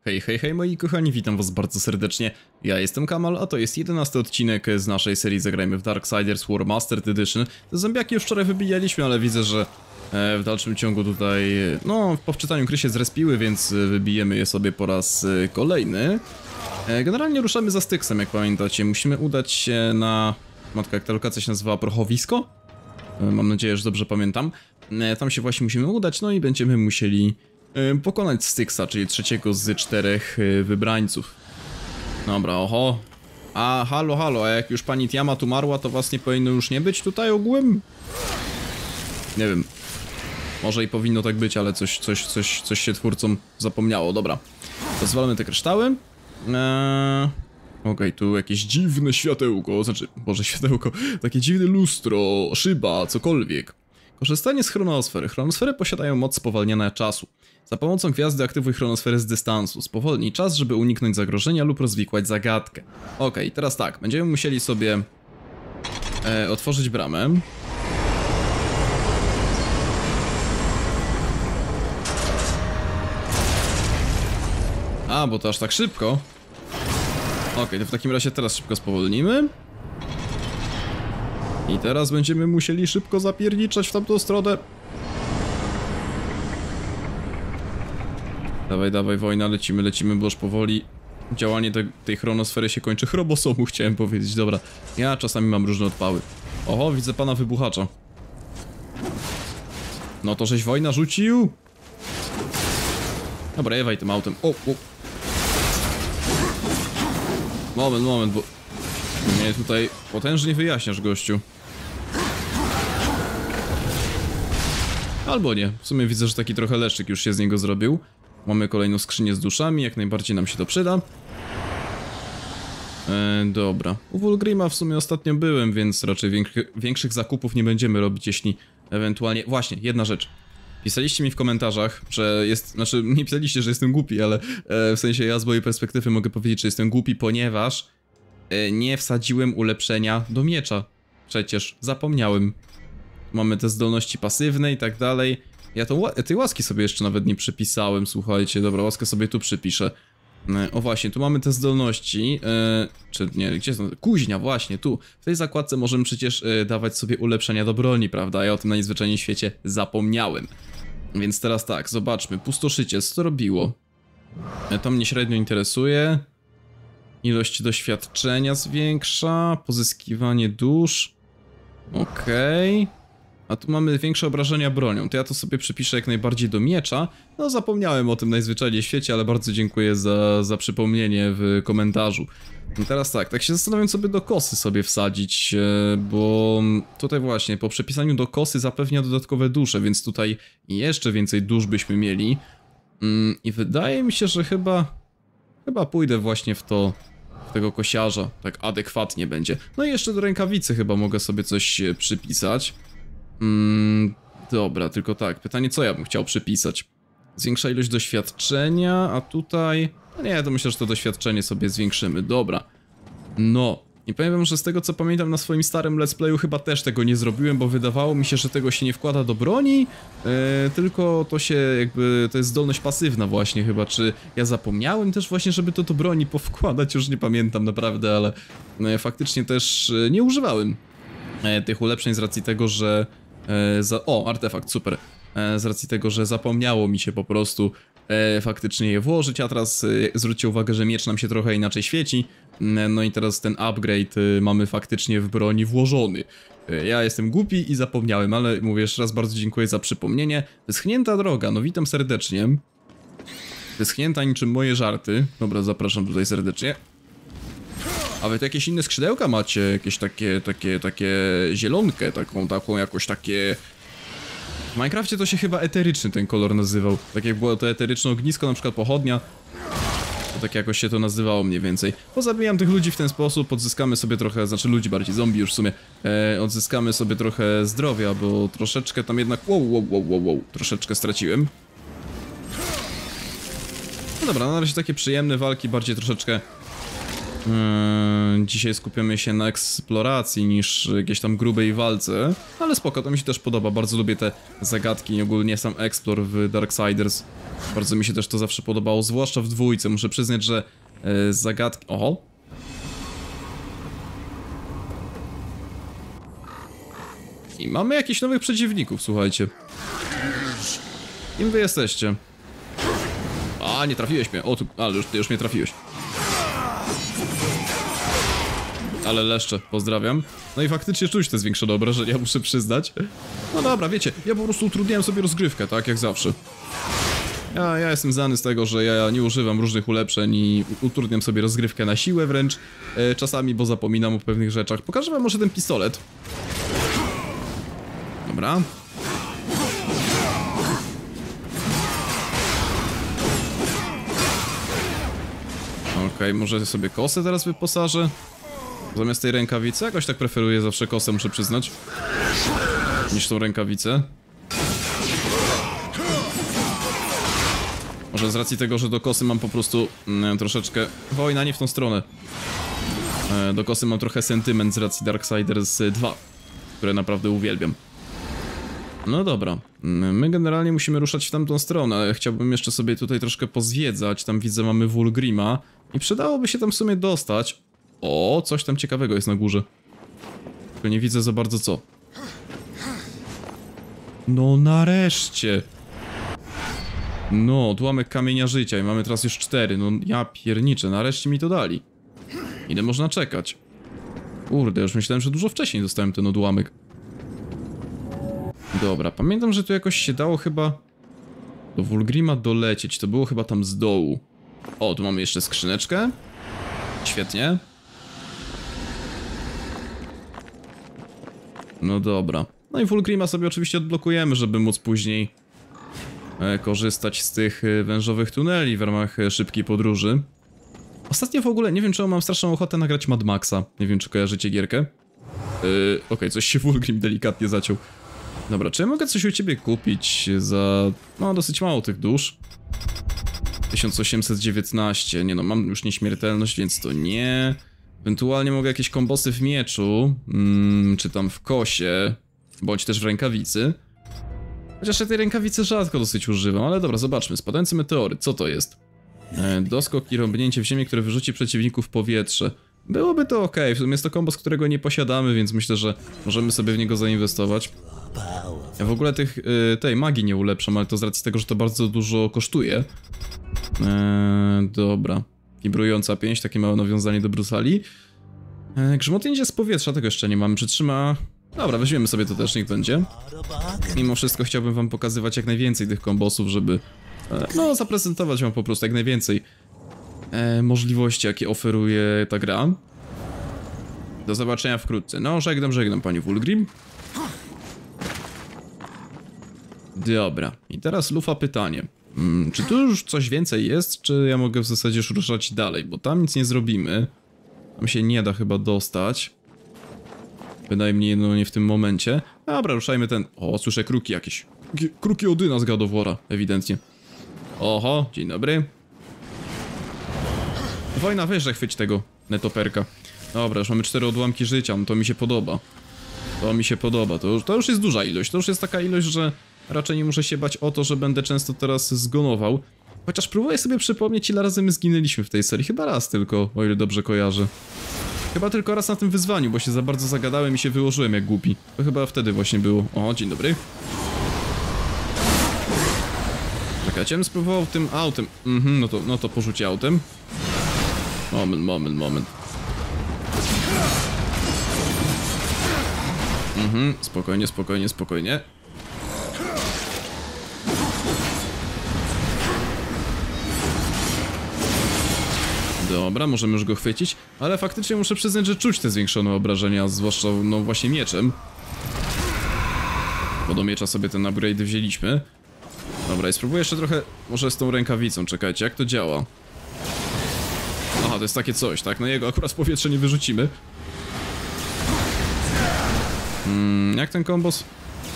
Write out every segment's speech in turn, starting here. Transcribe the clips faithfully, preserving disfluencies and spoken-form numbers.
Hej, hej, hej moi kochani, witam was bardzo serdecznie. Ja jestem Kamal, a to jest jedenasty odcinek z naszej serii Zagrajmy w Darksiders War Mastered Edition. Te zombiaki już wczoraj wybijaliśmy, ale widzę, że e, w dalszym ciągu tutaj, no, po wczytaniu gry się zrespiły, więc wybijemy je sobie po raz e, kolejny. E, generalnie ruszamy za Styxem, jak pamiętacie. Musimy udać się na... Matka, jak ta lokacja się nazywała? Prochowisko? E, mam nadzieję, że dobrze pamiętam. E, tam się właśnie musimy udać, no i będziemy musieli... pokonać Styxa, czyli trzeciego z czterech wybrańców. Dobra, oho. A, halo, halo, a jak już pani Tiamat umarła, to was nie powinno już nie być tutaj ogółem? Nie wiem. Może i powinno tak być, ale coś, coś, coś, coś się twórcom zapomniało. Dobra. Pozwalamy te kryształy. Eee... Okej, okay, tu jakieś dziwne światełko, znaczy, może światełko, takie dziwne lustro, szyba, cokolwiek. Korzystanie z chronosfery. Chronosfery posiadają moc spowalniania czasu. Za pomocą gwiazdy aktywuj chronosferę z dystansu. Spowolnij czas, żeby uniknąć zagrożenia lub rozwikłać zagadkę. Ok, teraz tak, będziemy musieli sobie e, otworzyć bramę. A, bo to aż tak szybko. Ok, to w takim razie teraz szybko spowolnimy. I teraz będziemy musieli szybko zapierniczać w tamtą stronę. Dawaj, dawaj, wojna, lecimy, lecimy, bo już powoli działanie te, tej chronosfery się kończy. Chromosomu chciałem powiedzieć, dobra. Ja czasami mam różne odpały. Oho, widzę pana wybuchacza. No to żeś wojna rzucił? Dobra, jewaj tym autem. O, o. Moment, moment, bo... mnie tutaj potężnie wyjaśniasz, gościu. Albo nie. W sumie widzę, że taki trochę leszczyk już się z niego zrobił. Mamy kolejną skrzynię z duszami, jak najbardziej nam się to przyda. E, dobra. U Wulgrima w sumie ostatnio byłem, więc raczej większy, większych zakupów nie będziemy robić, jeśli ewentualnie... Właśnie, jedna rzecz. Pisaliście mi w komentarzach, że jest... Znaczy, nie pisaliście, że jestem głupi, ale e, w sensie ja z mojej perspektywy mogę powiedzieć, że jestem głupi, ponieważ e, nie wsadziłem ulepszenia do miecza. Przecież zapomniałem. Mamy te zdolności pasywne i tak dalej. Ja to, tej łaski sobie jeszcze nawet nie przypisałem, słuchajcie. Dobra, łaskę sobie tu przypiszę. O właśnie, tu mamy te zdolności. E, czy nie, gdzie są? Kuźnia, właśnie, tu. W tej zakładce możemy przecież e, dawać sobie ulepszenia do broni, prawda? Ja o tym najzwyczajniej w świecie zapomniałem. Więc teraz tak, zobaczmy. Pustoszycie, co to robiło? E, to mnie średnio interesuje. Ilość doświadczenia zwiększa. Pozyskiwanie dusz. Okej. Okay. A tu mamy większe obrażenia bronią, to ja to sobie przypiszę jak najbardziej do miecza. No zapomniałem o tym najzwyczajniej w świecie, ale bardzo dziękuję za, za przypomnienie w komentarzu. I teraz tak, tak się zastanawiam, sobie do kosy sobie wsadzić, bo tutaj właśnie po przepisaniu do kosy zapewnia dodatkowe dusze, więc tutaj jeszcze więcej dusz byśmy mieli. I wydaje mi się, że chyba, chyba pójdę właśnie w to, w tego kosiarza, tak adekwatnie będzie. No i jeszcze do rękawicy chyba mogę sobie coś przypisać. Mm, dobra, tylko tak, pytanie, co ja bym chciał przypisać? Zwiększa ilość doświadczenia, a tutaj... No nie, to myślę, że to doświadczenie sobie zwiększymy, dobra. No, i powiem wam, że z tego co pamiętam na swoim starym let's playu chyba też tego nie zrobiłem, bo wydawało mi się, że tego się nie wkłada do broni, yy, tylko to się jakby, to jest zdolność pasywna właśnie chyba, czy ja zapomniałem też właśnie, żeby to do broni powkładać, już nie pamiętam naprawdę, ale yy, faktycznie też yy, nie używałem yy, tych ulepszeń z racji tego, że... E, za, o, artefakt, super. E, z racji tego, że zapomniało mi się po prostu e, faktycznie je włożyć, a teraz e, zwróćcie uwagę, że miecz nam się trochę inaczej świeci. E, no i teraz ten upgrade e, mamy faktycznie w broni włożony. E, ja jestem głupi i zapomniałem, ale mówię jeszcze raz bardzo dziękuję za przypomnienie. Wyschnięta droga, no witam serdecznie. Wyschnięta niczym moje żarty. Dobra, zapraszam tutaj serdecznie. A wy to jakieś inne skrzydełka macie? Jakieś takie, takie, takie zielonkę, taką, taką jakoś takie... W Minecrafcie to się chyba eteryczny ten kolor nazywał. Tak jak było to eteryczne ognisko, na przykład pochodnia. To tak jakoś się to nazywało mniej więcej. Pozabijam tych ludzi w ten sposób, odzyskamy sobie trochę, znaczy ludzi bardziej, zombie już w sumie. E, odzyskamy sobie trochę zdrowia, bo troszeczkę tam jednak... Wow, wow, wow, wow, wow, troszeczkę straciłem. No dobra, na razie takie przyjemne walki, bardziej troszeczkę... Yy, dzisiaj skupiamy się na eksploracji niż jakiejś tam grubej walce, ale spoko, to mi się też podoba, bardzo lubię te zagadki i ogólnie sam explore w Darksiders. Bardzo mi się też to zawsze podobało, zwłaszcza w dwójce. Muszę przyznać, że e, zagadki... Oho. I mamy jakichś nowych przeciwników, słuchajcie. Kim wy jesteście? A, nie trafiłeś mnie. O, tu, ale już, ty już mnie trafiłeś. Ale leszcze, pozdrawiam. No i faktycznie czuć te zwiększone obrażenia, muszę przyznać. No dobra, wiecie, ja po prostu utrudniałem sobie rozgrywkę, tak jak zawsze. Ja, ja jestem znany z tego, że ja nie używam różnych ulepszeń i utrudniam sobie rozgrywkę na siłę wręcz. E, czasami, bo zapominam o pewnych rzeczach. Pokażę wam może ten pistolet. Dobra. Okej, okay, może sobie kosę teraz wyposażę. Zamiast tej rękawicy. Jakoś tak preferuję zawsze kosę, muszę przyznać, niż tą rękawicę. Może z racji tego, że do kosy mam po prostu mm, troszeczkę... Wojna, nie w tą stronę. E, do kosy mam trochę sentyment z racji Darksiders dwa, które naprawdę uwielbiam. No dobra, my generalnie musimy ruszać w tamtą stronę. Chciałbym jeszcze sobie tutaj troszkę pozwiedzać. Tam widzę, mamy Vulgrima i przydałoby się tam w sumie dostać. O, coś tam ciekawego jest na górze. Tylko nie widzę za bardzo co. No nareszcie. No, odłamek kamienia życia i mamy teraz już cztery. No ja pierniczę, nareszcie mi to dali. Ile można czekać? Kurde, już myślałem, że dużo wcześniej dostałem ten odłamek. Dobra, pamiętam, że tu jakoś się dało chyba do Vulgrima dolecieć. To było chyba tam z dołu. O, tu mamy jeszcze skrzyneczkę. Świetnie. No dobra. No i Vulgrima sobie oczywiście odblokujemy, żeby móc później e, korzystać z tych e, wężowych tuneli w ramach e, szybkiej podróży. Ostatnio w ogóle, nie wiem czemu mam straszną ochotę nagrać Mad Maxa. Nie wiem, czy kojarzycie gierkę. Yy, Okej, okay, coś się Vulgrim delikatnie zaciął. Dobra, czy ja mogę coś u ciebie kupić za... No, dosyć mało tych dusz. tysiąc osiemset dziewiętnaście. Nie no, mam już nieśmiertelność, więc to nie. Ewentualnie mogę jakieś kombosy w mieczu, mm, czy tam w kosie, bądź też w rękawicy. Chociaż ja tej rękawicy rzadko dosyć używam, ale dobra, zobaczmy. Spadający meteoryt, co to jest? E, doskok i rąbnięcie w ziemię, które wyrzuci przeciwników w powietrze. Byłoby to ok, w sumie jest to kombos, którego nie posiadamy, więc myślę, że możemy sobie w niego zainwestować. Ja w ogóle tych, y, tej magii nie ulepszam, ale to z racji tego, że to bardzo dużo kosztuje. Eee, dobra. Wibrująca pięść, takie małe nawiązanie do Brusali. Eee, grzmotnięcie z powietrza, tego jeszcze nie mamy. Przytrzyma... Dobra, weźmiemy sobie to też, niech będzie. Mimo wszystko chciałbym wam pokazywać jak najwięcej tych kombosów, żeby... E, no, zaprezentować wam po prostu jak najwięcej e, możliwości, jakie oferuje ta gra. Do zobaczenia wkrótce. No, żegnam, żegnam, panie Vulgrim. Dobra, i teraz lufa pytanie. Hmm, czy tu już coś więcej jest, czy ja mogę w zasadzie już ruszać dalej? Bo tam nic nie zrobimy. Tam się nie da chyba dostać. Bynajmniej no nie w tym momencie. Dobra, ruszajmy ten... O, słyszę kruki jakieś. Kruki, kruki Odyna z God of War'a, ewidentnie. Oho, dzień dobry. Wojna, weź, że chwyć tego netoperka. Dobra, już mamy cztery odłamki życia, no to mi się podoba. To mi się podoba, to już, to już jest duża ilość. To już jest taka ilość, że raczej nie muszę się bać o to, że będę często teraz zgonował. Chociaż próbuję sobie przypomnieć, ile razy my zginęliśmy w tej serii. Chyba raz tylko, o ile dobrze kojarzę. Chyba tylko raz na tym wyzwaniu, bo się za bardzo zagadałem i się wyłożyłem jak głupi. To chyba wtedy właśnie było. O, dzień dobry. Tak, ja cię spróbował tym autem. Mhm, no to, no to porzuci autem. Moment, moment, moment. Mhm, spokojnie, spokojnie, spokojnie. Dobra, możemy już go chwycić, ale faktycznie muszę przyznać, że czuć te zwiększone obrażenia, zwłaszcza no właśnie mieczem. Bo do miecza sobie ten upgrade wzięliśmy. Dobra, i spróbuję jeszcze trochę, może z tą rękawicą, czekajcie, jak to działa? Aha, to jest takie coś, tak? No jego akurat w powietrze nie wyrzucimy. Hmm, jak ten kombos?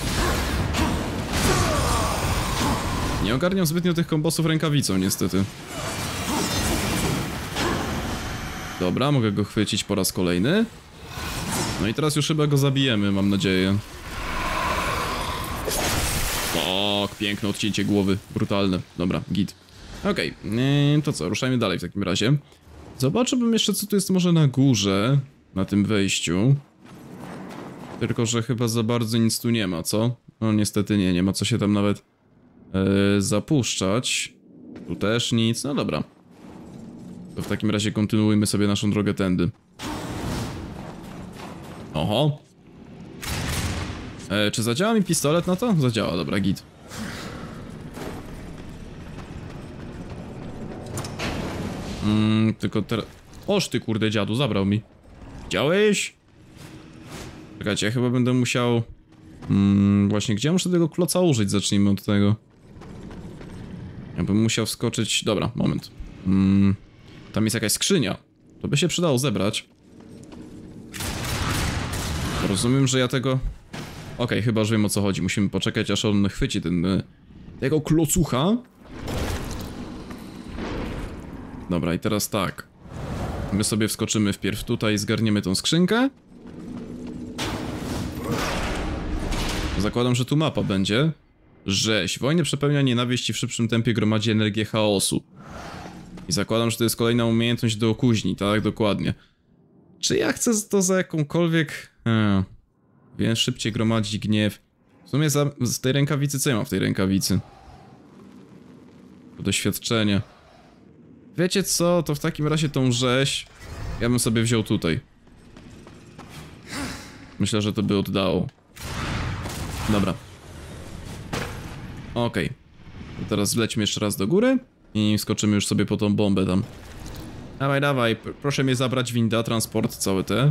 Nie ogarniam zbytnio tych kombosów rękawicą, niestety. Dobra, mogę go chwycić po raz kolejny. No i teraz już chyba go zabijemy, mam nadzieję. Tak, piękne odcięcie głowy, brutalne. Dobra, git. Okej, okay. To co, ruszajmy dalej w takim razie. Zobaczyłbym jeszcze, co tu jest może na górze, na tym wejściu. Tylko, że chyba za bardzo nic tu nie ma, co? No niestety nie, nie ma co się tam nawet yy, zapuszczać. Tu też nic, no dobra. To w takim razie kontynuujmy sobie naszą drogę tędy. Oho. E, czy zadziała mi pistolet na to? Zadziała, dobra, git. Mm, tylko teraz... Oż ty kurde dziadu, zabrał mi. Widziałeś? Czekajcie, ja chyba będę musiał... Mm, właśnie, gdzie ja muszę tego kloca użyć? Zacznijmy od tego. Ja bym musiał wskoczyć... Dobra, moment. Mm, tam jest jakaś skrzynia. To by się przydało zebrać. Rozumiem, że ja tego... Okej, okay, chyba już wiem, o co chodzi. Musimy poczekać, aż on chwyci ten... tego klocucha. Dobra, i teraz tak. My sobie wskoczymy wpierw tutaj i zgarniemy tą skrzynkę. Zakładam, że tu mapa będzie. Rzeź. Wojny przepełnia nienawiść i w szybszym tempie gromadzi energię chaosu. I zakładam, że to jest kolejna umiejętność do kuźni, tak? Dokładnie. Czy ja chcę to za jakąkolwiek... Hmm. Więc szybciej gromadzi gniew. W sumie za, z tej rękawicy, co ja mam w tej rękawicy? To doświadczenie. Wiecie co? To w takim razie tą rzeź ja bym sobie wziął tutaj. Myślę, że to by oddało. Dobra. Okej. Okay. Teraz wlećmy jeszcze raz do góry i skoczymy już sobie po tą bombę tam. Dawaj, dawaj, proszę mnie zabrać winda, transport, całe te.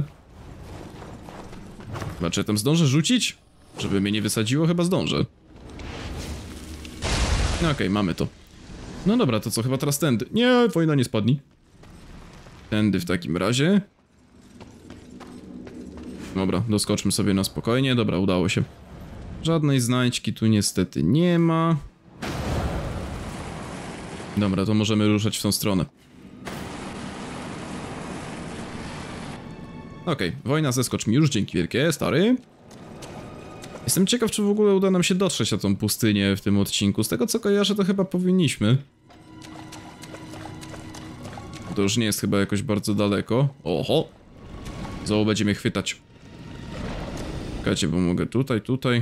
Chyba, czy ja tam zdążę rzucić? Żeby mnie nie wysadziło? Chyba zdążę. Okej, okay, mamy to. No dobra, to co, chyba teraz tędy. Nie, wojna nie spadnie. Tędy w takim razie. Dobra, doskoczmy sobie na spokojnie. Dobra, udało się. Żadnej znajdźki tu niestety nie ma. Dobra, to możemy ruszać w tą stronę. Okej, okay, wojna, zeskocz mi już, dzięki wielkie, stary. Jestem ciekaw, czy w ogóle uda nam się dotrzeć na tą pustynię w tym odcinku. Z tego co kojarzę, to chyba powinniśmy. To już nie jest chyba jakoś bardzo daleko. Oho! Znowu będzie mnie chwytać. Czekajcie, bo mogę tutaj, tutaj.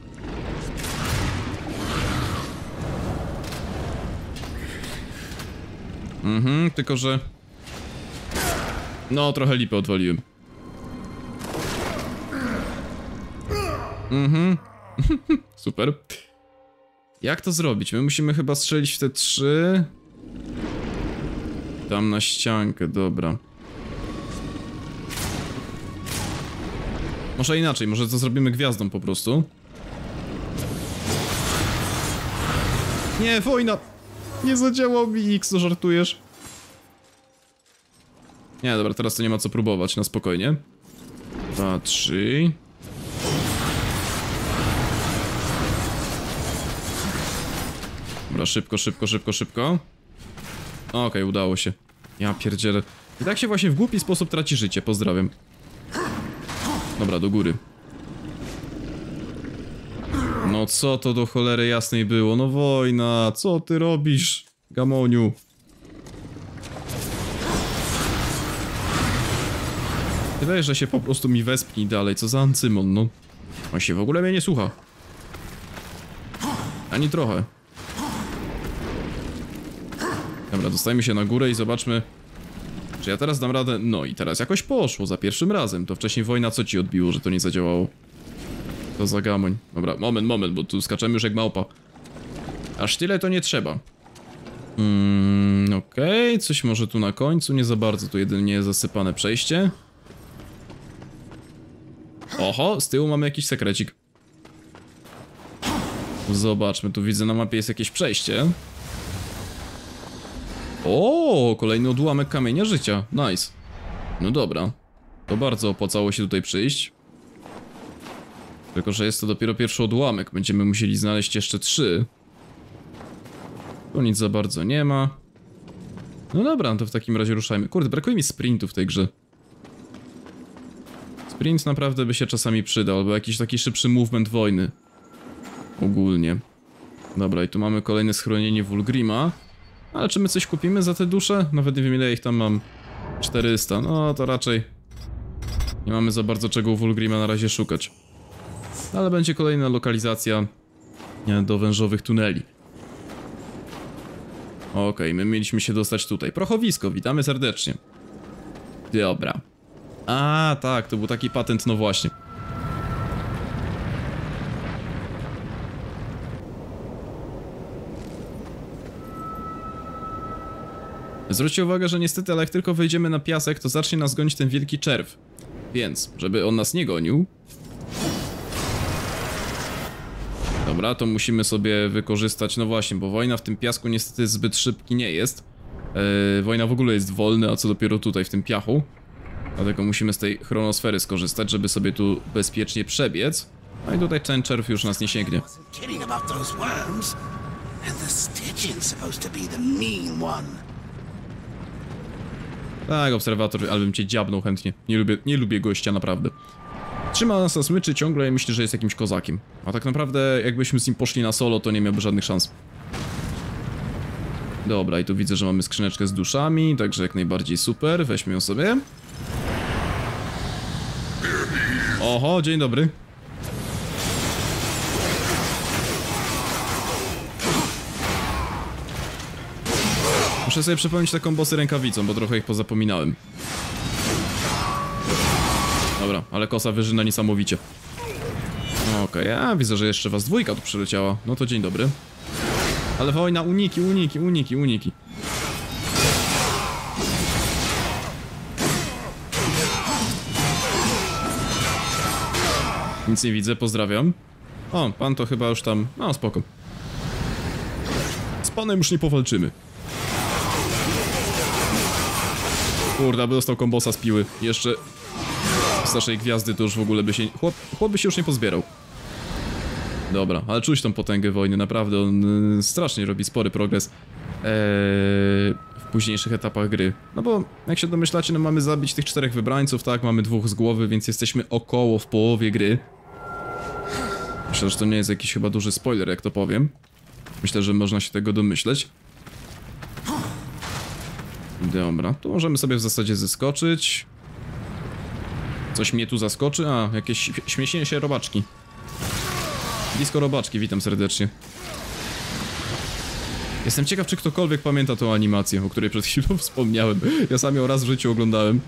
Mhm, tylko że... No, trochę lipę odwaliłem. Mhm. Super. Jak to zrobić? My musimy chyba strzelić w te trzy. Tam na ściankę, dobra. Może inaczej, może to zrobimy gwiazdą po prostu. Nie, wojna! Nie zadziałał mi X, to żartujesz? Nie, dobra, teraz to nie ma co próbować, na spokojnie. Dwa, trzy... Dobra, szybko, szybko, szybko, szybko. Okej, okay, udało się. Ja pierdzielę. I tak się właśnie w głupi sposób traci życie, pozdrawiam. Dobra, do góry. No co to do cholery jasnej było? No wojna, co ty robisz, gamoniu? Wydaje, że się po prostu mi wespnij dalej, co za ancymon, no. On się w ogóle mnie nie słucha. Ani trochę. Dobra, dostajmy się na górę i zobaczmy, czy ja teraz dam radę. No i teraz jakoś poszło, za pierwszym razem. To wcześniej wojna co ci odbiło, że to nie zadziałało? To za gamoń. Dobra, moment, moment, bo tu skaczemy już jak małpa. Aż tyle to nie trzeba. Mm, okej, okay. Coś może tu na końcu, nie za bardzo, tu jedynie zasypane przejście. Oho, z tyłu mamy jakiś sekrecik. Zobaczmy, tu widzę na mapie jest jakieś przejście. O, kolejny odłamek kamienia życia, nice. No dobra, to bardzo opłacało się tutaj przyjść. Tylko że jest to dopiero pierwszy odłamek, będziemy musieli znaleźć jeszcze trzy. Tu nic za bardzo nie ma. No dobra, to w takim razie ruszajmy. Kurde, brakuje mi sprintu w tej grze. Sprint naprawdę by się czasami przydał, albo jakiś taki szybszy movement wojny. Ogólnie. Dobra, i tu mamy kolejne schronienie Wulgrima. Ale czy my coś kupimy za te dusze? Nawet nie wiem, ile ich tam mam. czterysta, no to raczej nie mamy za bardzo czego u Wulgrima na razie szukać. Ale będzie kolejna lokalizacja do wężowych tuneli. Okej, okay, my mieliśmy się dostać tutaj. Prochowisko, witamy serdecznie. Dobra. A, tak, to był taki patent, no właśnie. Zwróćcie uwagę, że niestety, ale jak tylko wejdziemy na piasek, to zacznie nas gonić ten wielki czerw. Więc, żeby on nas nie gonił... Dobra, to musimy sobie wykorzystać, no właśnie, bo wojna w tym piasku niestety zbyt szybki nie jest. Yy, wojna w ogóle jest wolna, a co dopiero tutaj w tym piachu. Dlatego musimy z tej chronosfery skorzystać, żeby sobie tu bezpiecznie przebiec. No i tutaj ten czerw już nas nie sięgnie. Tak, obserwator, ale bym cię dziabnął chętnie. Nie lubię, nie lubię gościa, naprawdę. Trzyma nas na smyczy ciągle i myśli, że jest jakimś kozakiem. A tak naprawdę, jakbyśmy z nim poszli na solo, to nie miałby żadnych szans. Dobra, i tu widzę, że mamy skrzyneczkę z duszami, także jak najbardziej super. Weźmy ją sobie. Oho, dzień dobry. Muszę sobie przypomnieć te kombosy rękawicą, bo trochę ich pozapominałem. Dobra, ale kosa wyżyna niesamowicie. Okej, okay, a widzę, że jeszcze was dwójka tu przyleciała. No to dzień dobry. Ale wojna, uniki, uniki, uniki, uniki. Nic nie widzę, pozdrawiam. O, pan to chyba już tam... No, spoko. Z panem już nie powalczymy. Kurde, by dostał kombosa z piły. Jeszcze... Z naszej gwiazdy to już w ogóle by się... Chłop, chłop by się już nie pozbierał. Dobra, ale czuć tą potęgę wojny, naprawdę on y, strasznie robi spory progres yy, w późniejszych etapach gry. No bo, jak się domyślacie, no mamy zabić tych czterech wybrańców, tak, mamy dwóch z głowy, więc jesteśmy około w połowie gry. Myślę, że to nie jest jakiś chyba duży spoiler, jak to powiem. Myślę, że można się tego domyśleć. Dobra, tu możemy sobie w zasadzie zeskoczyć. Coś mnie tu zaskoczy? A, jakieś śmiesznie się robaczki. Blisko robaczki, witam serdecznie. Jestem ciekaw, czy ktokolwiek pamięta tą animację, o której przed chwilą wspomniałem. Ja sam ją raz w życiu oglądałem.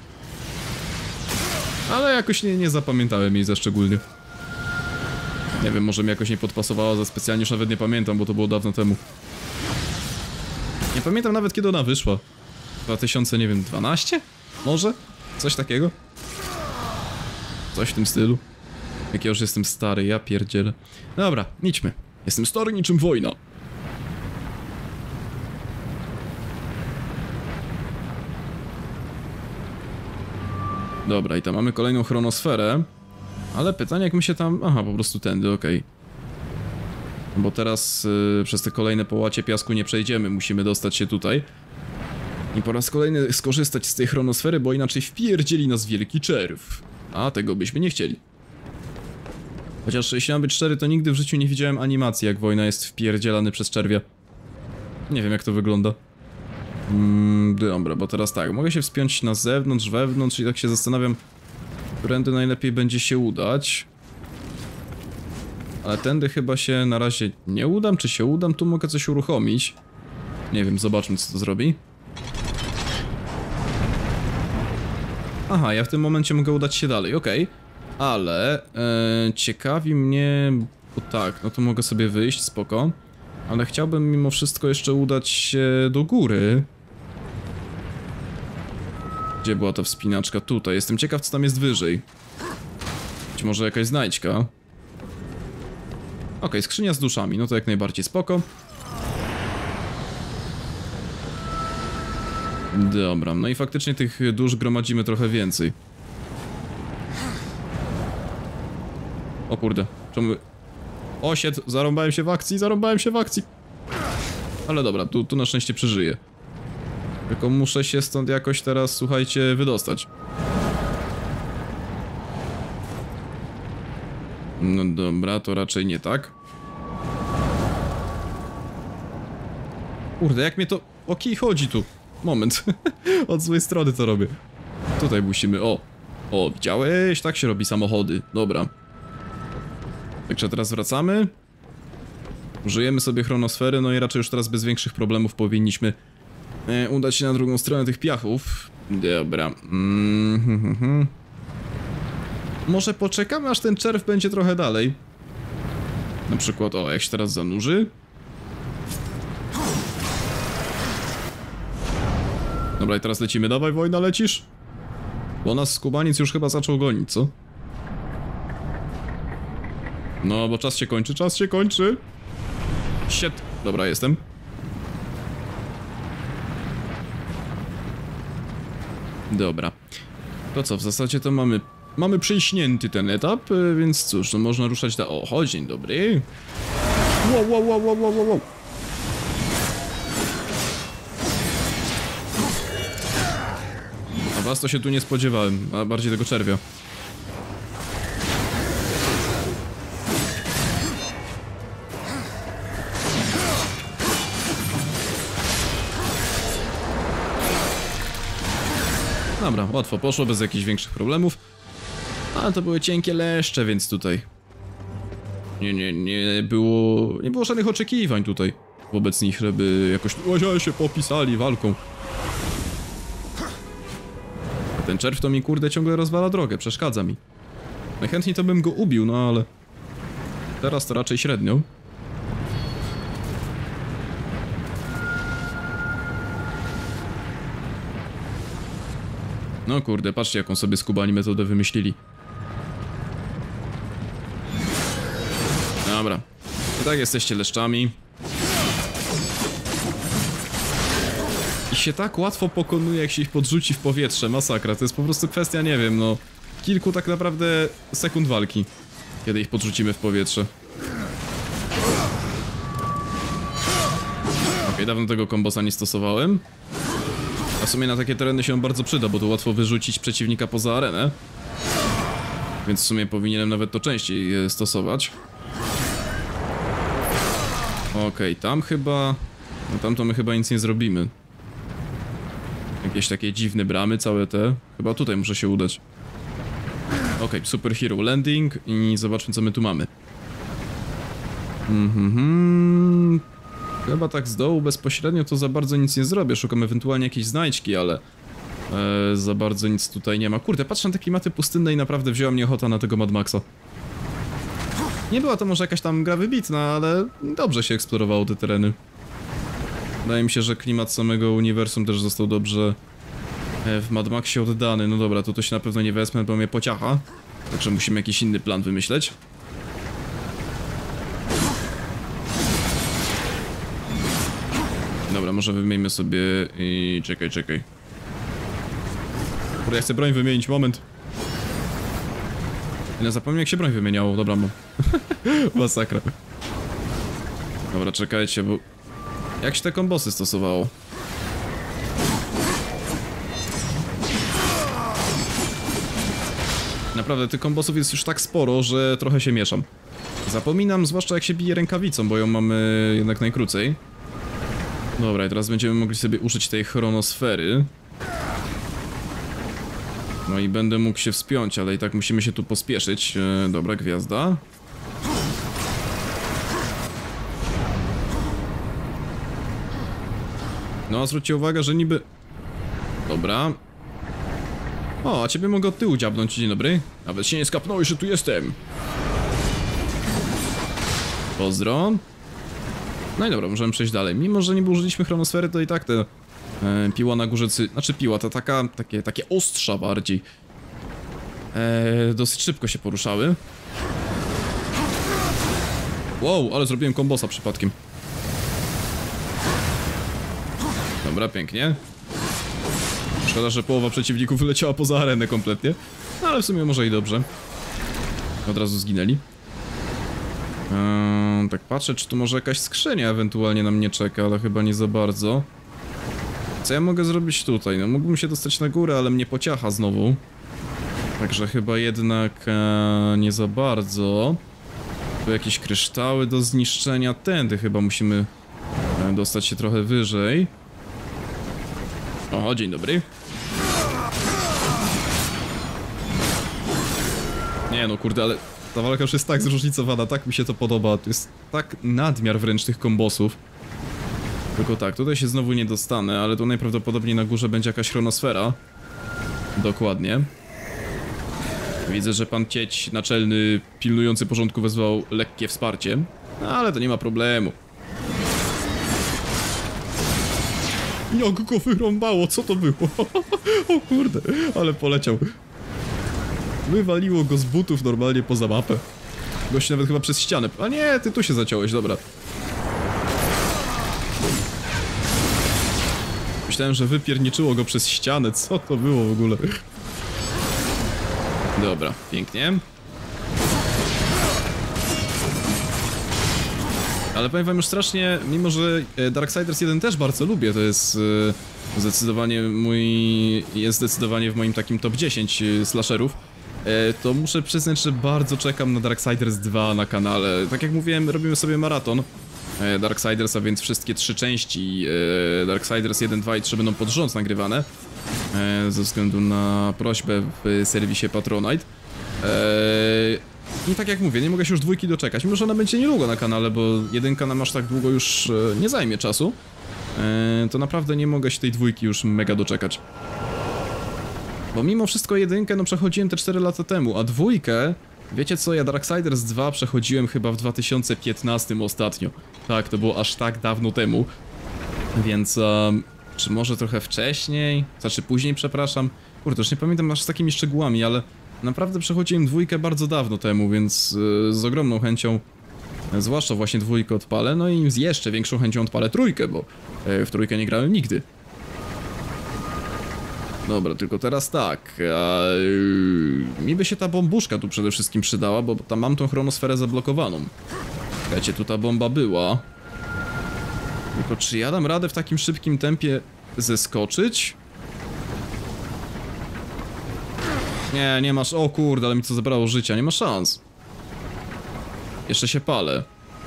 Ale jakoś nie, nie zapamiętałem jej za szczególnie. Nie wiem, może mi jakoś nie podpasowała za specjalnie, już nawet nie pamiętam, bo to było dawno temu. Nie pamiętam nawet, kiedy ona wyszła. dwa tysiące, nie wiem, dwanaście? Może? Coś takiego? Coś w tym stylu. Jak ja już jestem stary, ja pierdzielę. Dobra, idźmy. Jestem stary niczym wojna. Dobra, i tam mamy kolejną chronosferę. Ale pytanie, jak my się tam... Aha, po prostu tędy, okej. Okay. Bo teraz yy, przez te kolejne połacie piasku nie przejdziemy. Musimy dostać się tutaj. I po raz kolejny skorzystać z tej chronosfery, bo inaczej wpierdzieli nas wielki czerw. A tego byśmy nie chcieli. Chociaż jeśli mam być szczery, to nigdy w życiu nie widziałem animacji, jak wojna jest wpierdzielany przez czerwia. Nie wiem, jak to wygląda. Mm, dobra, bo teraz tak, mogę się wspiąć na zewnątrz, wewnątrz i tak się zastanawiam, którędy najlepiej będzie się udać. Ale tędy chyba się na razie nie udam, czy się udam? Tu mogę coś uruchomić. Nie wiem, zobaczmy, co to zrobi. Aha, ja w tym momencie mogę udać się dalej, okej. Okay. Ale e, ciekawi mnie... Bo tak, no to mogę sobie wyjść, spoko. Ale chciałbym mimo wszystko jeszcze udać się do góry. Gdzie była ta wspinaczka? Tutaj. Jestem ciekaw, co tam jest wyżej. Być może jakaś znajdźka. Okej, okay, skrzynia z duszami, no to jak najbardziej spoko. Dobra, no i faktycznie tych dusz gromadzimy trochę więcej. O kurde, czemu... O shit, zarąbałem się w akcji, zarąbałem się w akcji. Ale dobra, tu, tu na szczęście przeżyję. Tylko muszę się stąd jakoś teraz, słuchajcie, wydostać. No dobra, to raczej nie tak. Kurde, jak mnie to... O kij chodzi tu. Moment. Od złej strony to robię. Tutaj musimy... O. O, widziałeś? Tak się robi samochody. Dobra. Także teraz wracamy. Użyjemy sobie chronosfery, no i raczej już teraz bez większych problemów powinniśmy e, udać się na drugą stronę tych piachów. Dobra. Mm -hmm -hmm. Może poczekamy, aż ten czerw będzie trochę dalej. Na przykład, o, jak się teraz zanurzy. Dobra, i teraz lecimy. Dawaj, wojna, lecisz? Bo nas skubaniec już chyba zaczął gonić, co? No, bo czas się kończy, czas się kończy. Shit. Dobra, jestem. Dobra. To co, w zasadzie to mamy... Mamy przejśnięty ten etap, więc cóż, no można ruszać da... O, chodź, dzień dobry. Wow, wow, wow, wow, wow, wow. A was to się tu nie spodziewałem, a bardziej tego czerwia. Dobra, łatwo poszło, bez jakichś większych problemów. Ale to były cienkie leszcze, więc tutaj... Nie, nie, nie było... Nie było żadnych oczekiwań tutaj wobec nich, żeby jakoś... O, się popisali walką. A ten czerw to mi, kurde, ciągle rozwala drogę, przeszkadza mi. Najchętniej to bym go ubił, no ale... Teraz to raczej średnio. No kurde, patrzcie, jaką sobie skubani metodę wymyślili. Dobra. I tak jesteście leszczami. I się tak łatwo pokonuje, jak się ich podrzuci w powietrze. Masakra, to jest po prostu kwestia, nie wiem, no... Kilku tak naprawdę sekund walki, kiedy ich podrzucimy w powietrze. Okej, okay, dawno tego kombosa nie stosowałem. A w sumie na takie tereny się on bardzo przyda, bo to łatwo wyrzucić przeciwnika poza arenę. Więc w sumie powinienem nawet to częściej stosować. Okej, okay, tam chyba... No tam to my chyba nic nie zrobimy. Jakieś takie dziwne bramy, całe te. Chyba tutaj muszę się udać. Okej, okay, Super Hero Landing i zobaczmy, co my tu mamy. Mhm. Mm Chyba tak z dołu bezpośrednio to za bardzo nic nie zrobię. Szukam ewentualnie jakiejś znajdźki, ale e, za bardzo nic tutaj nie ma. Kurde, patrzę na te klimaty pustynne i naprawdę wzięła mnie ochota na tego Mad Maxa. Nie była to może jakaś tam gra wybitna, ale dobrze się eksplorowało te tereny. Wydaje mi się, że klimat samego uniwersum też został dobrze w Mad Maxie oddany. No dobra, to to się na pewno nie wezmę, bo mnie pociacha. Także musimy jakiś inny plan wymyśleć. Dobra, może wymieńmy sobie i... Czekaj, czekaj. Kurde, ja chcę broń wymienić, moment. Nie zapomnę, jak się broń wymieniało, dobra, mam. Masakra. Dobra, czekajcie, bo... Jak się te kombosy stosowało? Naprawdę, tych kombosów jest już tak sporo, że trochę się mieszam. Zapominam, zwłaszcza jak się bije rękawicą, bo ją mamy jednak najkrócej. Dobra, i teraz będziemy mogli sobie użyć tej chronosfery. No i będę mógł się wspiąć, ale i tak musimy się tu pospieszyć. E, dobra, gwiazda. No, zwróćcie uwagę, że niby... Dobra. O, a ciebie mogę od tyłu dziabnąć, dzień dobry. Nawet się nie skapnąłeś, że tu jestem. Pozdro. No i dobra, możemy przejść dalej. Mimo, że niby użyliśmy chronosfery, to i tak te e, piła na górze... Znaczy piła, to taka, takie, takie ostrza bardziej. E, dosyć szybko się poruszały. Wow, ale zrobiłem kombosa przypadkiem. Dobra, pięknie. Szkoda, że połowa przeciwników wyleciała poza arenę kompletnie. No ale w sumie może i dobrze. Od razu zginęli. Eee, tak patrzę, czy tu może jakaś skrzynia ewentualnie na mnie czeka, ale chyba nie za bardzo. Co ja mogę zrobić tutaj? No mógłbym się dostać na górę, ale mnie pociacha znowu. Także chyba jednak e, nie za bardzo. Tu jakieś kryształy do zniszczenia. Tędy chyba musimy e, dostać się trochę wyżej. O, dzień dobry. Nie no, kurde, ale ta walka już jest tak zróżnicowana, tak mi się to podoba. To jest tak nadmiar wręcz tych kombosów. Tylko tak, tutaj się znowu nie dostanę, ale tu najprawdopodobniej na górze będzie jakaś chronosfera. Dokładnie. Widzę, że pan Cieć naczelny pilnujący porządku wezwał lekkie wsparcie. No, ale to nie ma problemu. Jak go wyrąbało, co to było? O kurde, ale poleciał. Wywaliło go z butów normalnie poza mapę. Gość nawet chyba przez ścianę. A nie, ty tu się zaciąłeś, dobra. Myślałem, że wypierniczyło go przez ścianę. Co to było w ogóle? Dobra, pięknie. Ale powiem wam już strasznie, mimo że Darksiders jeden też bardzo lubię, to jest e, zdecydowanie mój... jest zdecydowanie w moim takim top dziesięć slasherów, e, to muszę przyznać, że bardzo czekam na Darksiders dwa na kanale. Tak jak mówiłem, robimy sobie maraton e, Darksiders, a więc wszystkie trzy części e, Darksiders jeden, dwa i trzy będą pod rząd nagrywane, e, ze względu na prośbę w serwisie Patronite. E, I tak jak mówię, nie mogę się już dwójki doczekać, mimo że ona będzie niedługo na kanale, bo jedynka nam aż tak długo już e, nie zajmie czasu, e, to naprawdę nie mogę się tej dwójki już mega doczekać. Bo mimo wszystko jedynkę no przechodziłem te cztery lata temu, a dwójkę, wiecie co, ja Darksiders dwa przechodziłem chyba w dwa tysiące piętnastym ostatnio. Tak, to było aż tak dawno temu, więc um, czy może trochę wcześniej, znaczy później, przepraszam, kurde, już nie pamiętam aż z takimi szczegółami, ale naprawdę przechodziłem dwójkę bardzo dawno temu, więc yy, z ogromną chęcią, yy, zwłaszcza właśnie dwójkę odpalę, no i z jeszcze większą chęcią odpalę trójkę, bo yy, w trójkę nie grałem nigdy. Dobra, tylko teraz tak, a, yy, mi by się ta bombuszka tu przede wszystkim przydała, bo tam mam tą chronosferę zablokowaną. Słuchajcie, tu ta bomba była. Tylko czy ja dam radę w takim szybkim tempie zeskoczyć? Nie, nie masz... O kurde, ale mi to zabrało życia, nie ma szans. Jeszcze się palę.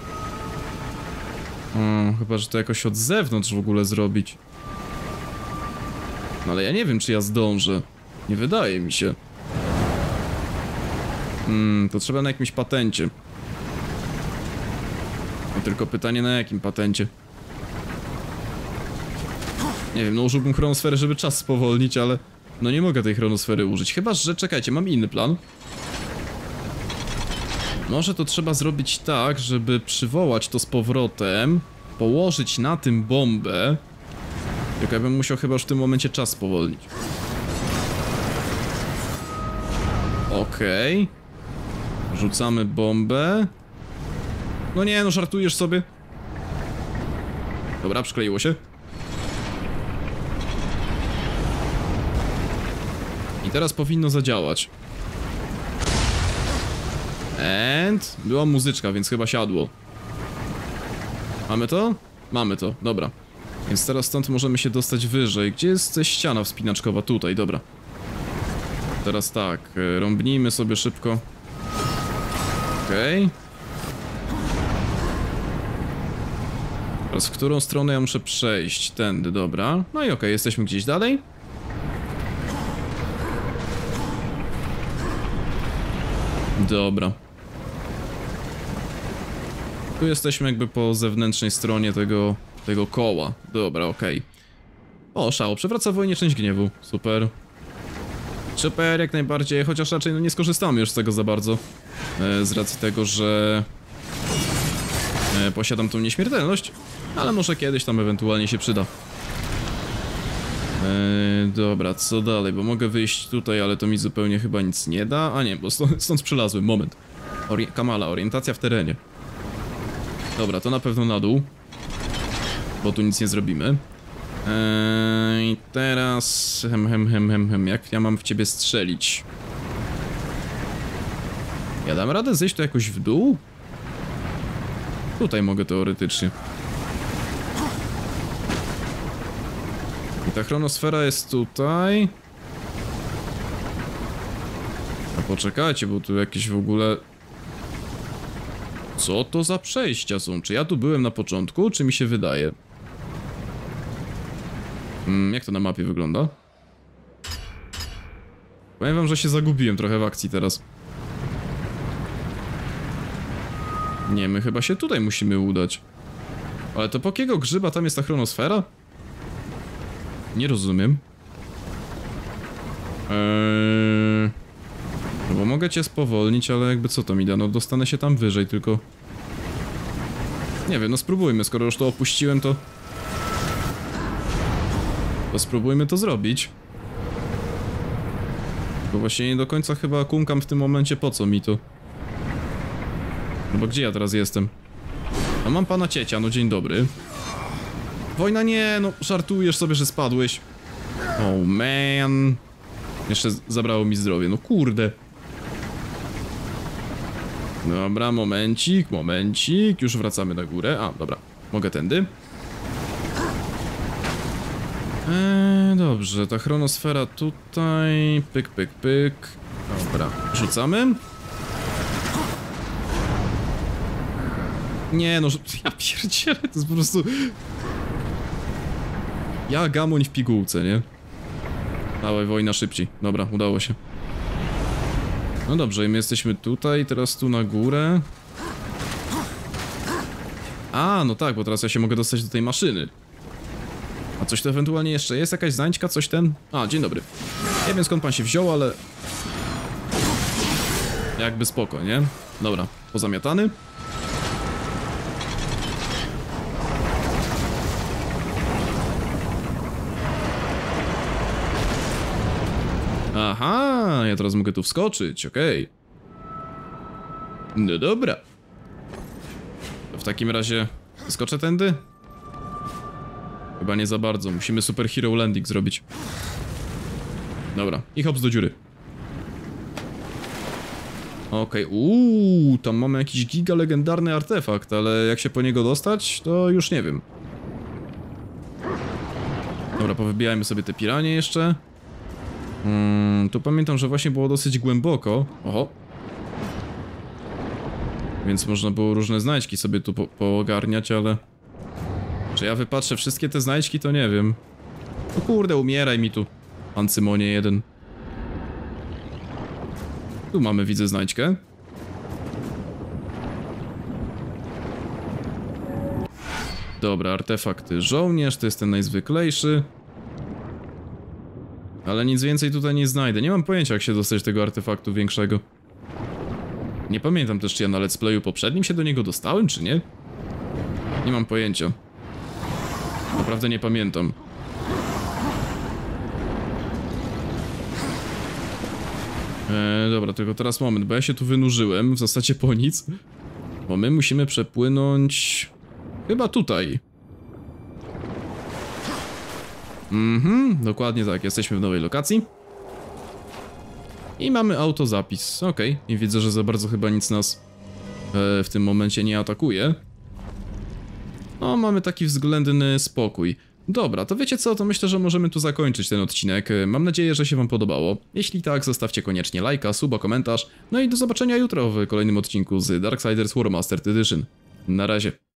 Hmm, chyba, że to jakoś od zewnątrz w ogóle zrobić. No ale ja nie wiem, czy ja zdążę. Nie wydaje mi się. Hmm, to trzeba na jakimś patencie. No tylko pytanie, na jakim patencie? Nie wiem, no użyłbym chronosfery, żeby czas spowolnić, ale... no nie mogę tej chronosfery użyć, chyba że, czekajcie, mam inny plan. Może to trzeba zrobić tak, żeby przywołać to z powrotem, położyć na tym bombę. Tylko ja bym musiał chyba już w tym momencie czas spowolnić. Okej. Okay. Rzucamy bombę. No nie, no żartujesz sobie. Dobra, przykleiło się. I teraz powinno zadziałać. And... była muzyczka, więc chyba siadło. Mamy to? Mamy to, dobra. Więc teraz stąd możemy się dostać wyżej. Gdzie jest ściana wspinaczkowa? Tutaj, dobra. Teraz tak, rąbnijmy sobie szybko. Okej. Okay. Teraz w którą stronę ja muszę przejść? Tędy, dobra. No i okej, okay, jesteśmy gdzieś dalej. Dobra. Tu jesteśmy jakby po zewnętrznej stronie tego, tego koła. Dobra, okej. Okay. O, szał, przewraca w wojnie część gniewu. Super. Super, jak najbardziej, chociaż raczej no, nie skorzystamy już z tego za bardzo. E, z racji tego, że... E, posiadam tą nieśmiertelność. Ale może kiedyś tam ewentualnie się przyda. Eee, dobra, co dalej, bo mogę wyjść tutaj, ale to mi zupełnie chyba nic nie da. A nie, bo stąd, stąd przylazłem, moment. Ori Kamala, orientacja w terenie. Dobra, to na pewno na dół. Bo tu nic nie zrobimy. Eee, I teraz... Hem, hem, hem, hem, hem, jak ja mam w ciebie strzelić? Ja dam radę zejść tu jakoś w dół? Tutaj mogę teoretycznie. I ta chronosfera jest tutaj. A poczekajcie, bo tu jakieś w ogóle... Co to za przejścia są? Czy ja tu byłem na początku, czy mi się wydaje? Hmm, jak to na mapie wygląda? Powiem wam, że się zagubiłem trochę w akcji teraz. Nie, my chyba się tutaj musimy udać. Ale to po jakiego grzyba tam jest ta chronosfera? Nie rozumiem. Eee... No bo mogę cię spowolnić, ale jakby co to mi da? No dostanę się tam wyżej, tylko... Nie wiem, no spróbujmy, skoro już to opuściłem, to... To spróbujmy to zrobić. Bo właśnie nie do końca chyba kumkam w tym momencie, po co mi to. No bo gdzie ja teraz jestem? No mam pana ciecia, no dzień dobry. Wojna nie, no żartujesz sobie, że spadłeś. Oh man. Jeszcze zabrało mi zdrowie, no kurde. Dobra, momencik, momencik. Już wracamy na górę. A, dobra, mogę tędy. Eee, dobrze, ta chronosfera tutaj. Pyk, pyk, pyk. Dobra, rzucamy. Nie no, ja pierdzielę, to jest po prostu... Ja gamoń w pigułce, nie? Dawaj, wojna szybciej. Dobra, udało się. No dobrze, my jesteśmy tutaj, teraz tu na górę. A, no tak, bo teraz ja się mogę dostać do tej maszyny. A coś to ewentualnie jeszcze jest? Jakaś znańczka? Coś ten? A, dzień dobry. Nie wiem skąd pan się wziął, ale... Jakby spoko, nie? Dobra, pozamiatany. Aha, ja teraz mogę tu wskoczyć, okej. No dobra. To w takim razie skoczę tędy? Chyba nie za bardzo, musimy super hero landing zrobić. Dobra, i hops do dziury. Okej, uuu, tam mamy jakiś giga legendarny artefakt, ale jak się po niego dostać, to już nie wiem. Dobra, powybijajmy sobie te piranie jeszcze. Hmm, tu pamiętam, że właśnie było dosyć głęboko. Oho. Więc można było różne znajdźki sobie tu po poogarniać, ale... Czy ja wypatrzę wszystkie te znajdźki, to nie wiem. No kurde, umieraj mi tu, Ancymonie jeden. Tu mamy, widzę, znajdźkę. Dobra, artefakty. Żołnierz, to jest ten najzwyklejszy. Ale nic więcej tutaj nie znajdę. Nie mam pojęcia, jak się dostać do tego artefaktu większego. Nie pamiętam też, czy ja na let's playu poprzednim się do niego dostałem, czy nie? Nie mam pojęcia. Naprawdę nie pamiętam. Eee, dobra, tylko teraz moment, bo ja się tu wynurzyłem, w zasadzie po nic. Bo my musimy przepłynąć... Chyba tutaj. Mhm, dokładnie tak, jesteśmy w nowej lokacji. I mamy autozapis, okej. Okay. I widzę, że za bardzo chyba nic nas e, w tym momencie nie atakuje. No, mamy taki względny spokój. Dobra, to wiecie co, to myślę, że możemy tu zakończyć ten odcinek. Mam nadzieję, że się wam podobało. Jeśli tak, zostawcie koniecznie lajka, suba, komentarz. No i do zobaczenia jutro w kolejnym odcinku z Darksiders War Mastered Edition. Na razie.